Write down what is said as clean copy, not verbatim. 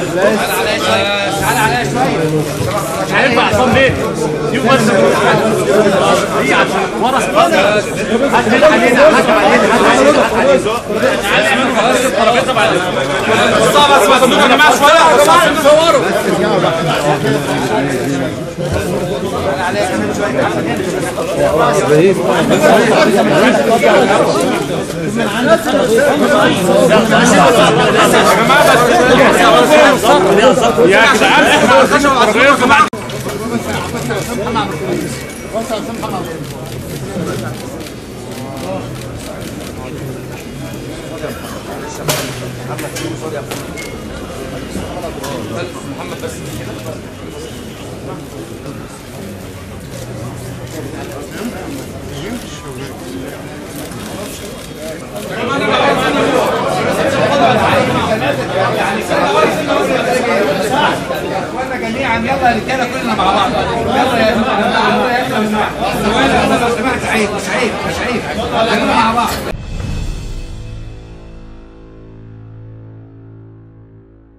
تعالى عليا شويه. مش هينفع عصام ليه؟ شوف بس هي عشان ورا سباق. هات علينا هات علينا. تعالى خلاص الترابيزه بعد. بس ما تدوكوا يا جماعه شويه. صوروا. تعالى عليا كمان شويه. يا جدعان احنا الترابيزه يا جماعه. محمد بس اخوانا جميعا يلا يا رجاله كلنا مع بعض. يلا يا جماعه يلا يا جماعه. مش عيب مش عيب مش عيب. كلنا مع بعض.